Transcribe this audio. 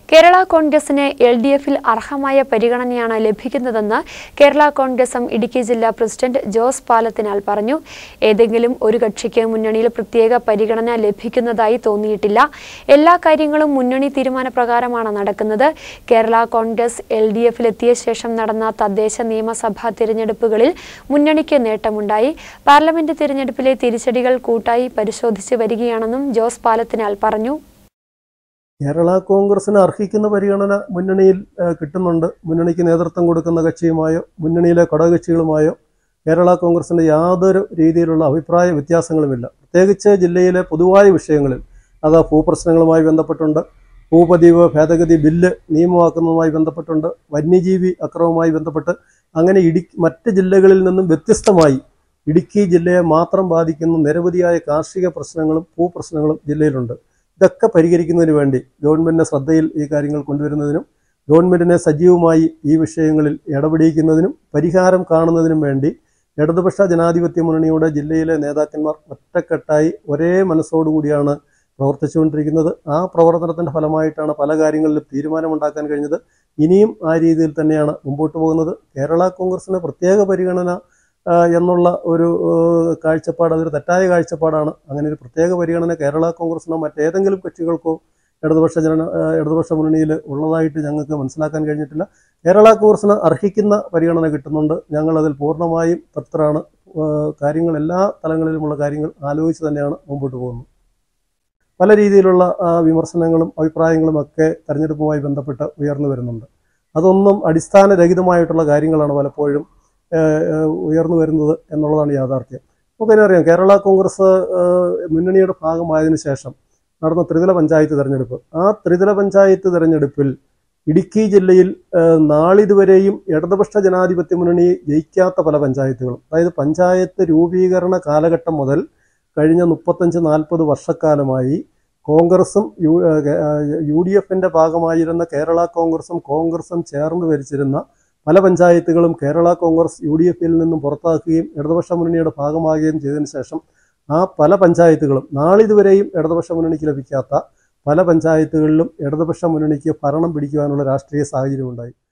കേരള കോൺഗ്രസിന് എൽഡിഎഫിൽ അർഹമായ പരിഗണനയാണ് ലഭിക്കുന്നതെന്ന് കേരള കോൺഗ്രസ് എം ഇടുക്കി ജില്ലാ പ്രസിഡന്റ് ജോസ് പാലത്തിനാൽ പറഞ്ഞു. ഏതെങ്കിലും ഒരു കക്ഷിക്ക് മുന്നണിയിൽ പ്രത്യേക പരിഗണന ലഭിക്കുന്നതായി തോന്നിയിട്ടില്ല. എല്ലാ കാര്യങ്ങളും മുന്നണി തീരുമാനപ്രകാരമാണ് നടക്കുന്നത്. കേരള കോൺഗ്രസ് എൽഡിഎഫിലെത്തിയ ശേഷം നടന്ന തദ്ദേശ നിയമസഭാ തിരഞ്ഞെടുപ്പുകളിൽ മുന്നണിക്ക് നേട്ടമുണ്ടായി. പാർലമെന്റ് തിരഞ്ഞെടുപ്പിലെ തിരിച്ചടികൾ കൂട്ടായി പരിശോധിച്ച് വരികയാണെന്നും ജോസ് പാലത്തിനാൽ പറഞ്ഞു. കേരള കോൺഗ്രസിന് അർഹിക്കുന്ന പരിഗണന മുന്നണിയിൽ കിട്ടുന്നുണ്ട്. മുന്നണിക്ക് നേതൃത്വം കൊടുക്കുന്ന കക്ഷിയുമായോ മുന്നണിയിലെ ഘടകകക്ഷികളുമായോ കേരള കോൺഗ്രസിൻ്റെ യാതൊരു രീതിയിലുള്ള അഭിപ്രായ വ്യത്യാസങ്ങളുമില്ല. പ്രത്യേകിച്ച് ജില്ലയിലെ പൊതുവായ വിഷയങ്ങളിൽ, അത് ഭൂപ്രശ്നങ്ങളുമായി ബന്ധപ്പെട്ടുണ്ട്, ഭൂപതിവ് ഭേദഗതി ബില്ല് നിയമമാക്കുന്നതുമായി ബന്ധപ്പെട്ടുണ്ട്, വന്യജീവി അക്രമവുമായി ബന്ധപ്പെട്ട്, അങ്ങനെ മറ്റ് ജില്ലകളിൽ നിന്നും വ്യത്യസ്തമായി ഇടുക്കി ജില്ലയെ മാത്രം ബാധിക്കുന്ന നിരവധിയായ കാർഷിക പ്രശ്നങ്ങളും ഭൂപ്രശ്നങ്ങളും ജില്ലയിലുണ്ട്. ഇതൊക്കെ പരിഹരിക്കുന്നതിന് വേണ്ടി ഗവൺമെൻറ്റിൻ്റെ ശ്രദ്ധയിൽ ഈ കാര്യങ്ങൾ കൊണ്ടുവരുന്നതിനും ഗവൺമെൻറ്റിനെ സജീവമായി ഈ വിഷയങ്ങളിൽ ഇടപെടിക്കുന്നതിനും പരിഹാരം കാണുന്നതിനും വേണ്ടി ഇടതുപക്ഷ ജനാധിപത്യ മുന്നണിയുടെ ജില്ലയിലെ നേതാക്കന്മാർ ഒറ്റക്കെട്ടായി ഒരേ മനസ്സോടുകൂടിയാണ് പ്രവർത്തിച്ചുകൊണ്ടിരിക്കുന്നത്. ആ പ്രവർത്തനത്തിൻ്റെ ഫലമായിട്ടാണ് പല കാര്യങ്ങളിലും തീരുമാനമുണ്ടാക്കാൻ കഴിഞ്ഞത്. ഇനിയും ആ രീതിയിൽ തന്നെയാണ് മുമ്പോട്ട് പോകുന്നത്. കേരള കോൺഗ്രസിന് പ്രത്യേക പരിഗണന എന്നുള്ള ഒരു കാഴ്ചപ്പാട് അതൊരു തെറ്റായ കാഴ്ചപ്പാടാണ്. അങ്ങനെ ഒരു പ്രത്യേക പരിഗണന കേരള കോൺഗ്രസിനോ മറ്റേതെങ്കിലും കക്ഷികൾക്കോ ഇടതുപക്ഷ മുന്നണിയിൽ ഉള്ളതായിട്ട് ഞങ്ങൾക്ക് മനസ്സിലാക്കാൻ കഴിഞ്ഞിട്ടില്ല. കേരള കോൺഗ്രസിന് അർഹിക്കുന്ന പരിഗണന കിട്ടുന്നുണ്ട്. ഞങ്ങളതിൽ പൂർണ്ണമായും തൃപ്തരാണ്. കാര്യങ്ങൾ എല്ലാ തലങ്ങളിലുമുള്ള കാര്യങ്ങൾ ആലോചിച്ച് തന്നെയാണ് മുമ്പോട്ട് പോകുന്നത്. പല രീതിയിലുള്ള വിമർശനങ്ങളും അഭിപ്രായങ്ങളും ഒക്കെ തെരഞ്ഞെടുപ്പുമായി ബന്ധപ്പെട്ട് ഉയർന്നു വരുന്നുണ്ട്. അതൊന്നും അടിസ്ഥാനരഹിതമായിട്ടുള്ള കാര്യങ്ങളാണ് പലപ്പോഴും ഉയർന്നു വരുന്നത് എന്നുള്ളതാണ് യാഥാർത്ഥ്യം. നമുക്കതിനറിയാം, കേരള കോൺഗ്രസ് മുന്നണിയുടെ ഭാഗമായതിനു ശേഷം നടന്ന ത്രിതല പഞ്ചായത്ത് തെരഞ്ഞെടുപ്പ്, ആ ത്രിതല പഞ്ചായത്ത് തെരഞ്ഞെടുപ്പിൽ ഇടുക്കി ജില്ലയിൽ നാളിതുവരെയും ഇടതുപക്ഷ ജനാധിപത്യ മുന്നണി ജയിക്കാത്ത പല പഞ്ചായത്തുകളും, അതായത് പഞ്ചായത്ത് രൂപീകരണ കാലഘട്ടം മുതൽ കഴിഞ്ഞ 35-40 വർഷക്കാലമായി കോൺഗ്രസും UDF-ന്റെ ഭാഗമായിരുന്ന കേരള കോൺഗ്രസും ചേർന്ന് ഭരിച്ചിരുന്ന പല പഞ്ചായത്തുകളും കേരള കോൺഗ്രസ് UDF-ൽ നിന്നും പുറത്താക്കുകയും ഇടതുപക്ഷ മുന്നണിയുടെ ഭാഗമാകുകയും ചെയ്തതിനു ശേഷം ആ പല പഞ്ചായത്തുകളും നാളിതുവരെയും ഇടതുപക്ഷ മുന്നണിക്ക് ലഭിക്കാത്ത പല പഞ്ചായത്തുകളിലും ഇടതുപക്ഷ മുന്നണിക്ക് ഭരണം പിടിക്കുവാനുള്ള രാഷ്ട്രീയ സാഹചര്യം ഉണ്ടായി.